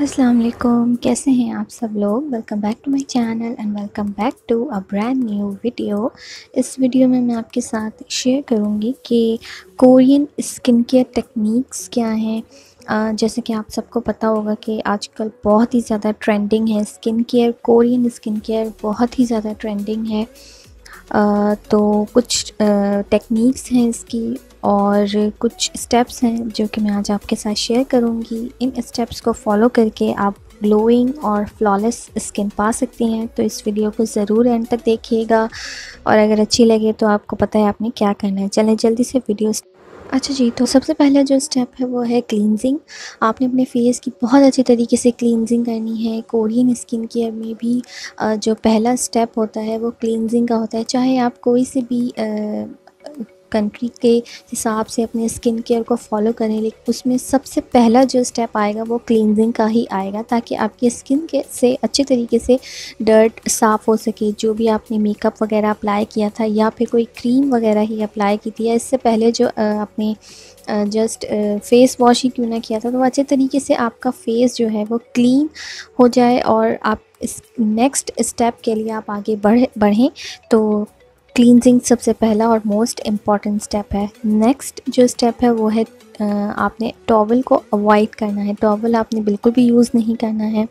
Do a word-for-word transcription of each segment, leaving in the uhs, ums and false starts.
अस्सलाम वालेकुम, कैसे हैं आप सब लोग। Welcome back to my channel and welcome back to a brand new video. इस वीडियो में मैं आपके साथ शेयर करूंगी कि कोरियन स्किन केयर टेक्निक्स क्या हैं। अ, जैसे कि आप सबको पता होगा कि आजकल बहुत ही ज़्यादा ट्रेंडिंग है skin care, Korean skin care बहुत ही ज़्यादा ट्रेंडिंग है। अ, तो कुछ टेक्निक्स हैं इसकी और कुछ स्टेप्स हैं जो कि मैं आज आपके साथ शेयर करूंगी। इन स्टेप्स को फॉलो करके आप ग्लोइंग और फ्लॉलेस स्किन पा सकती हैं। तो इस वीडियो को ज़रूर एंड तक देखिएगा और अगर अच्छी लगे तो आपको पता है आपने क्या करना है। चलें जल्दी से वीडियो। अच्छा जी, तो सबसे पहला जो स्टेप है वो है क्लींजिंग। आपने अपने फेस की बहुत अच्छी तरीके से क्लींजिंग करनी है। कोरियन स्किन केयर में भी अ, जो पहला स्टेप होता है वो क्लींजिंग का होता है। चाहे आप कोई से भी अ, कंट्री के हिसाब से अपने स्किन केयर को फॉलो करें, लेकिन उसमें सबसे पहला जो स्टेप आएगा वो क्लींजिंग का ही आएगा, ताकि आपकी स्किन के से अच्छे तरीके से डर्ट साफ़ हो सके। जो भी आपने मेकअप वगैरह अप्लाई किया था या फिर कोई क्रीम वगैरह ही अप्लाई की थी या इससे पहले जो अ, आपने जस्ट फेस वॉश ही क्यों ना किया था, तो अच्छे तरीके से आपका फेस जो है वो क्लीन हो जाए और आप इस नेक्स्ट स्टेप के लिए आप आगे बढ़ बढ़ें। तो क्लींजिंग सबसे पहला और मोस्ट इम्पॉर्टेंट स्टेप है। नेक्स्ट जो स्टेप है वो है अ, आपने टॉवल को अवॉइड करना है। टॉवल आपने बिल्कुल भी यूज़ नहीं करना है।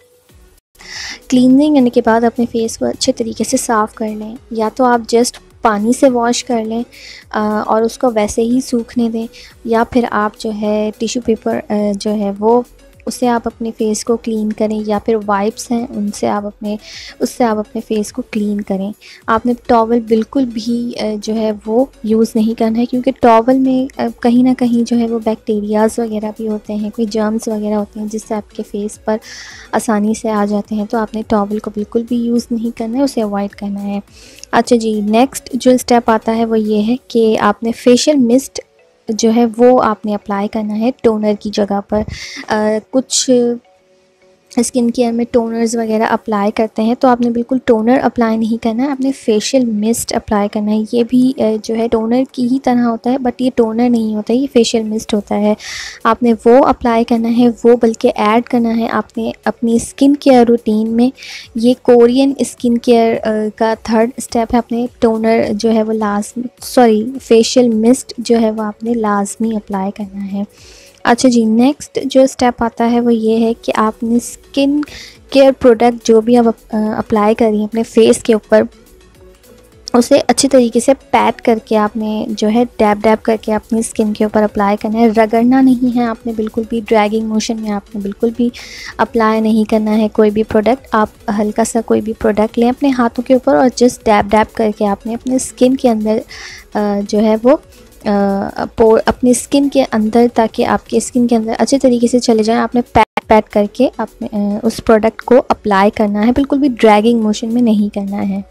क्लींजिंग करने के बाद अपने फेस को अच्छे तरीके से साफ़ कर लें, या तो आप जस्ट पानी से वॉश कर लें अ, और उसको वैसे ही सूखने दें, या फिर आप जो है टिश्यू पेपर अ, जो है वो उससे आप अपने फ़ेस को क्लीन करें, या फिर वाइप्स हैं उनसे आप अपने उससे आप अपने फ़ेस को क्लीन करें। आपने टॉवल बिल्कुल भी अ, जो है वो यूज़ नहीं करना है, क्योंकि टॉवल में अ, कहीं ना कहीं जो है वो बैक्टीरियाज़ वगैरह भी होते हैं, कोई जर्म्स वगैरह होते हैं जिससे आपके फ़ेस पर आसानी से आ जाते हैं। तो आपने टॉवल को बिल्कुल भी यूज़ नहीं करना है, उसे अवॉइड करना है। अच्छा जी, नेक्स्ट जो स्टेप आता है वो ये है कि आपने फेशियल मिस्ट जो है वो आपने अप्लाई करना है टोनर की जगह पर। आ, कुछ स्किन केयर में टोनर्स वगैरह अप्लाई करते हैं, तो आपने बिल्कुल टोनर अप्लाई नहीं करना है, आपने फेशियल मिस्ट अप्लाई करना है। ये भी जो है टोनर की ही तरह होता है, बट ये टोनर नहीं होता है, ये फेशियल मिस्ट होता है। आपने वो अप्लाई करना है, वो बल्कि ऐड करना है आपने अपनी स्किन केयर रूटीन में। ये कोरियन स्किन केयर का थर्ड स्टेप है। अपने टोनर जो है वो लाजमी सॉरी फेशियल मिस्ट जो है वो आपने लाजमी अप्लाई करना है। अच्छा जी, नेक्स्ट जो स्टेप आता है वो ये है कि आपने स्किन केयर प्रोडक्ट जो भी आप अप्लाई करिए अपने फेस के ऊपर, उसे अच्छी तरीके से पैक करके आपने जो है डैब डैब करके अपनी स्किन के ऊपर अप्लाई करना है। रगड़ना नहीं है आपने बिल्कुल भी, ड्रैगिंग मोशन में आपने बिल्कुल भी अप्लाई नहीं करना है कोई भी प्रोडक्ट। आप हल्का सा कोई भी प्रोडक्ट लें अपने हाथों के ऊपर और जस्ट डैब डैब करके आपने अपने स्किन के अंदर जो है वो पोर अपनी स्किन के अंदर, ताकि आपके स्किन के अंदर अच्छे तरीके से चले जाएं, आपने पैक पैक करके अपने उस प्रोडक्ट को अप्लाई करना है, बिल्कुल भी ड्रैगिंग मोशन में नहीं करना है।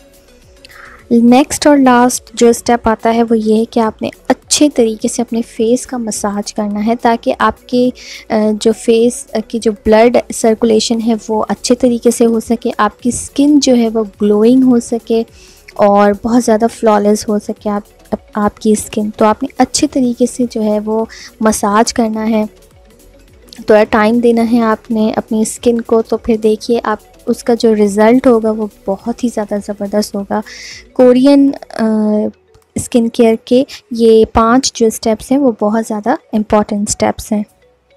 नेक्स्ट और लास्ट जो स्टेप आता है वो ये है कि आपने अच्छे तरीके से अपने फेस का मसाज करना है, ताकि आपके जो फेस की जो ब्लड सर्कुलेशन है वो अच्छे तरीके से हो सके, आपकी स्किन जो है वो ग्लोइंग हो सके और बहुत ज़्यादा फ्लॉलेस हो सके आप आपकी स्किन। तो आपने अच्छे तरीके से जो है वो मसाज करना है, थोड़ा टाइम देना है आपने अपनी स्किन को। तो फिर देखिए आप उसका जो रिज़ल्ट होगा वो बहुत ही ज़्यादा ज़बरदस्त होगा। कोरियन स्किन केयर के ये पांच जो स्टेप्स हैं वो बहुत ज़्यादा इम्पॉर्टेंट स्टेप्स हैं।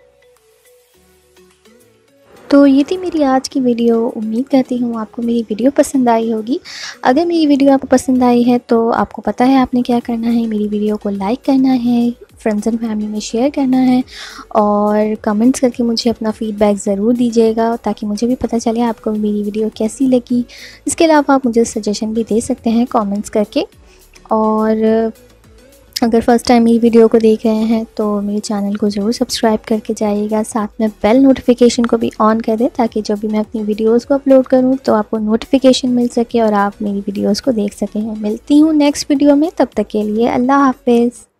तो ये थी मेरी आज की वीडियो। उम्मीद करती हूँ आपको मेरी वीडियो पसंद आई होगी। अगर मेरी वीडियो आपको पसंद आई है तो आपको पता है आपने क्या करना है, मेरी वीडियो को लाइक करना है, फ्रेंड्स एंड फैमिली में शेयर करना है और कमेंट्स करके मुझे अपना फ़ीडबैक ज़रूर दीजिएगा, ताकि मुझे भी पता चले आपको मेरी वीडियो कैसी लगी। इसके अलावा आप मुझे सजेशन भी दे सकते हैं कमेंट्स करके। और अगर फ़र्स्ट टाइम मेरी वीडियो को देख रहे हैं तो मेरे चैनल को ज़रूर सब्सक्राइब करके जाइएगा, साथ में बेल नोटिफिकेशन को भी ऑन कर दें, ताकि जब भी मैं अपनी वीडियोस को अपलोड करूं तो आपको नोटिफिकेशन मिल सके और आप मेरी वीडियोस को देख सकें। मिलती हूं नेक्स्ट वीडियो में, तब तक के लिए अल्लाह हाफ़िज़।